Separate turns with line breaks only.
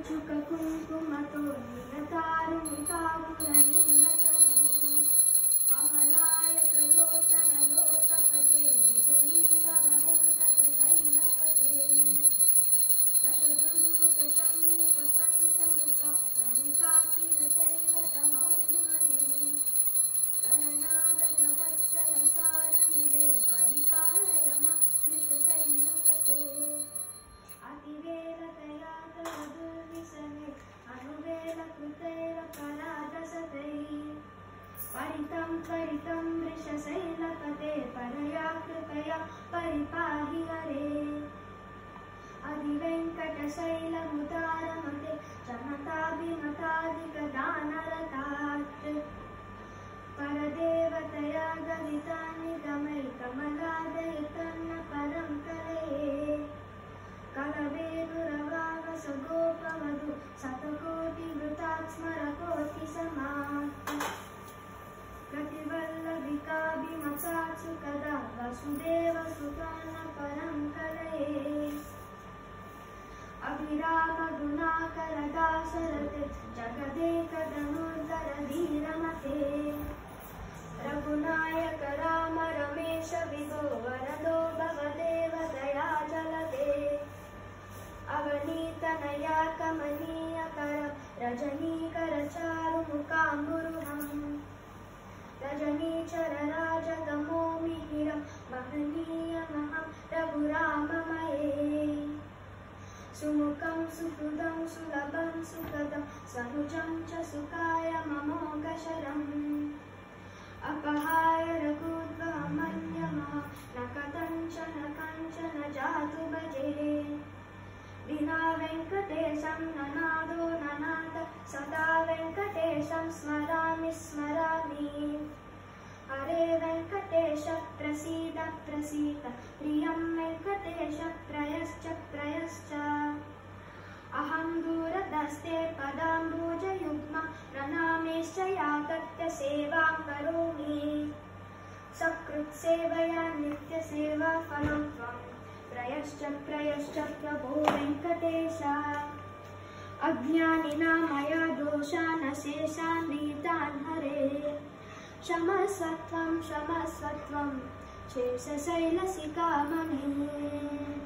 कुङ्कुमतो नियतारुणितापुरनीलतनो कमलायतलोचनलोकपते विजयीभव वेङ्कटशैलपते दशदुर्मुखशम्मुखपञ्चमुखप्रमुखाखिल दैवतमौलिमहे रणनागदवत्सलसारमिदे परिपालय मां वृषशैलपते अतिवेलतया तव दुर्विसहे अनुवेलकृतैरपराधसतैः परितं परितं वृषशैलपते परया कृपया परिपाहि हरे अधिवेङ्कटशैलमुदारमते जनताभिमताधिकदानरतात् परदेवतया गदितानि गमैः कमलादयतन्न परं कलये कलवेदुरवावसगोपवधू शतकोटिवृतात् स्मरकोटिसमात् प्रतिवल्लभिकाभिमतात् सुखदा वसुदेवसुतान्न परं कलये अभिरामगुणाकरदासरते जगदेकधनुर्धरधीरमते रघुनायक राम रमेश विभो वरदो भवदेव दयाजलदे अवनीतनया कमनीयकरं रजनीकरचारुमुकाम्बुरुहम् रजनीचरराजगमो मिहिरं महनीयमहं रघुराममये सुमुखं सुहृदं सुलभं सुखदं सनुजं च सुखाय ममोघशरम् अपहाय रघुत्वमन्यमः न कथञ्चन जातु भजे विना वेङ्कटेशं ननादो ननाद सदा वेङ्कटेशं स्मरामि स्मरामि हरे वेङ्कटेश प्रसीद प्रसीद प्रियं वेङ्कटेश प्रयश्च प्रयश्च अहं दूरदस्ते पदाम्बुजयुग्मं प्रणामेश्च यागत्य सेवां करोमि सकृत्सेवया नित्यसेवाफलं त्वं प्रयश्च प्रभो वेङ्कटेश अज्ञानिना मया दोषान् शेषान् नीतान् हरे क्षमस्वत्वं शेषशैलसिकामणे।